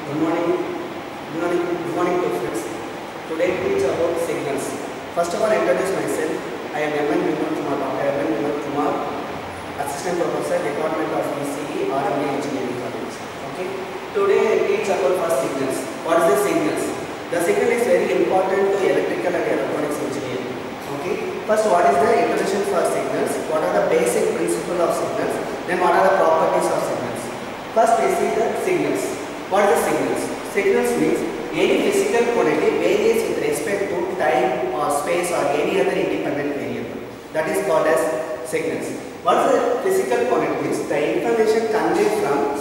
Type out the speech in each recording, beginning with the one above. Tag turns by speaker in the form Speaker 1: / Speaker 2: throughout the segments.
Speaker 1: Good morning. Good morning to friends. Today we teach about signals. First of all, I introduce myself. I am Vimal Kumar. Dr. Vimal Kumar, Assistant Professor, Department of ECE, RMDECE Engineering College. Okay. Today I teach about first signals. What is the signals? The signal is very important to electrical and electronics engineering. Okay. First, what is the introduction for signals? What are the basic principles of signals? Then what are the properties of signals? First, we see the signals. What are the signals? Signals means any physical quantity varies with respect to time or space or any other independent variable. That is called as signals. What is the physical quantity means? The information conveyed from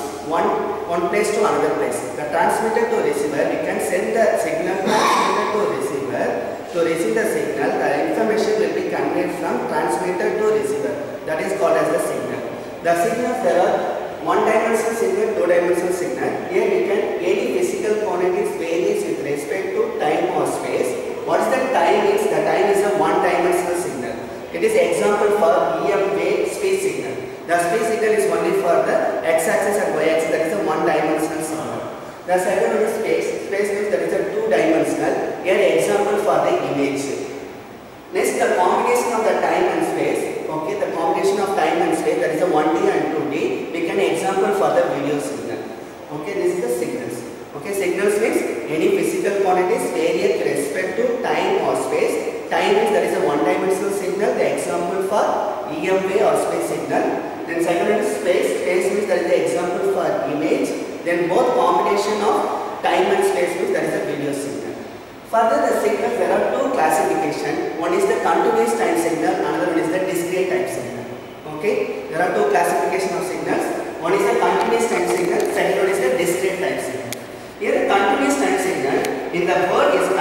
Speaker 1: one place to another place. The transmitter to receiver, we can send the signal transmitter to receiver. To receive the signal, the information will be conveyed from transmitter to receiver. That is called as the signal. The signals, there are one-dimensional signal, two-dimensional signal. Here we can, any physical quantities varies with respect to time or space. What is the time is? The time is a one-dimensional signal. It is example for EM wave speed signal. The speed signal is only for the x-axis and y-axis, that is a one-dimensional signal. The second one is space. Space means that is a two-dimensional. Here example for the image. Next, the combination of the time and space. Okay, the combination of time and space, that is a 1D and 2D. We can example for the video signal. Okay, this is the signals. Okay, signals means any physical quantities vary with respect to time or space. Time means that is a one-dimensional signal. The example for EM wave or space signal. Then second one is space. Space means that is the example for image. Then both combination of time and space means that is a video signal. Further, the signals, there are two classifications. One is the continuous time signal, another one is the discrete time signal. Okay, there are two classifications of signals. One is the continuous time signal, second one is the discrete time signal. Here, the continuous time signal, in the word is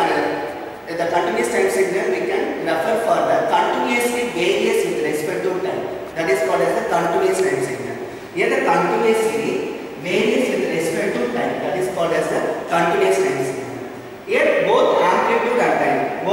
Speaker 1: the continuous time signal, we can refer for the continuously varies with respect to time. That is called as the continuous time signal. Here, the continuously varies with respect to time. That is called as the continuous time signal. Here both amplitude and time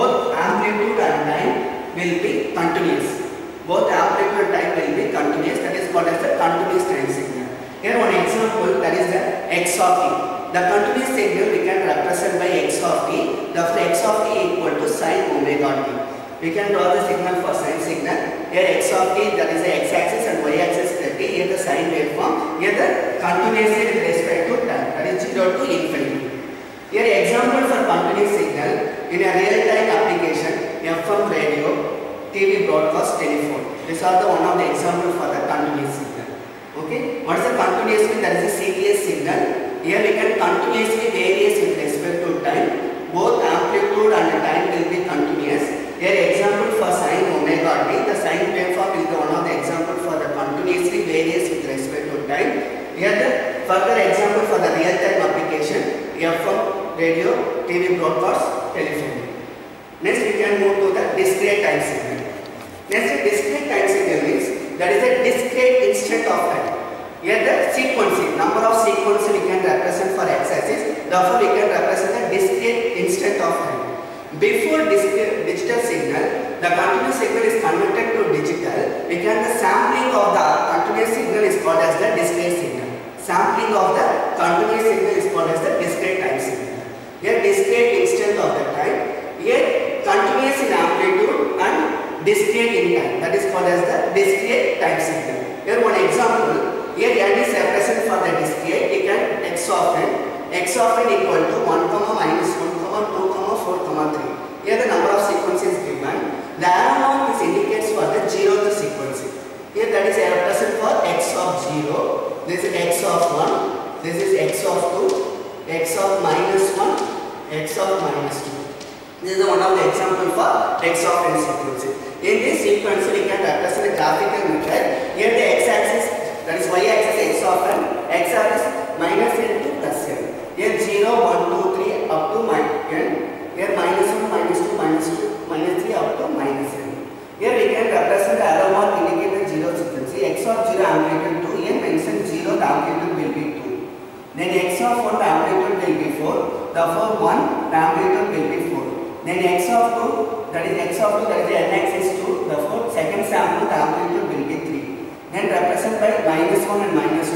Speaker 1: will be continuous. Both amplitude and time will be continuous. That is called as the continuous time signal. Here one example, that is the x of t. The continuous signal we can represent by x of t. Therefore x of t equal to sin omega t. We can draw the signal for sine signal. Here x of t, that is the x-axis and y-axis t. Here the sine waveform. Here the continuously with respect to time. That is 0 to infinity. Here example for continuous signal in a real-time application, FM radio, TV broadcast, telephone. These are the one of the examples for the continuous signal. Okay. What is the continuous signal? That is the CTS signal. Here we can continuously varies with respect to time. Both amplitude and time will be continuous. Here example for sin omega t. The sine waveform is the one of the example for the continuously varies with respect to time. Here the further example for the real-time application, FM, radio, TV broadcast, telephone. Next we can move to the discrete time signal. Next, discrete time signal means that is a discrete instant of time. Here the sequence, number of sequences we can represent for x-axis. Therefore we can represent a discrete instant of time. Before digital signal, the continuous signal is converted to digital. We can the sampling of the continuous signal is called as the discrete signal. Sampling of the continuous signal is called as the discrete time signal. Here discrete instant of the time. Here continuous in amplitude and discrete in time. That is called as the discrete time signal. Here one example. Here n is represented for the discrete. We can x of n. X of n equal to 1, minus 1, 2, 4, 3. Here the number of sequences given. The arrow mark is indicates for the 0th sequence. Here that is represented for x of 0. This is x of 1, this is x of 2, x of minus 1, x of minus 2. This is one of the example for x of n sequences. In this sequence, we can represent a graphical method. Here the x-axis, that is y-axis x of n, x-axis minus n to plus n. Here 0, 1, 2, 3 up to n. Here minus 1, minus 2, minus 2, minus 3 up to minus n. Here we can represent the arrow mark indicate the 0 sequence. X of 0 amplitude 2, here mentioned 0, the amplitude will be 2. Then x of 1, the amplitude will be 4. Therefore 1, the amplitude will be 4. Then x of 2, that is x of 2, that is the n-axis 2. Therefore second sample, the amplitude will be 3. Then represent by minus 1 and minus 2.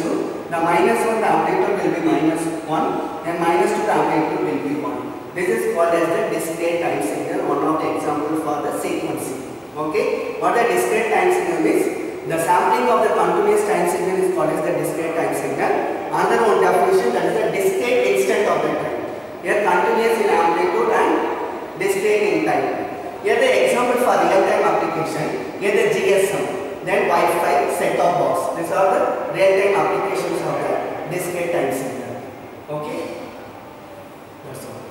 Speaker 1: The -1, the amplitude will be -1, and -2, the amplitude will be 1. This is called as the discrete time signal, one of the examples for the sequencing. Okay, what the discrete time signal is? The sampling of the continuous time signal is called as the discrete time signal. Another one definition, that is the discrete instant of the time. Here continuous in amplitude and discrete in time. Here the example for real time application. Here the GSM, then Wi-Fi, set-top box. These are the real time applications of the discrete time signal. Okay, that's all.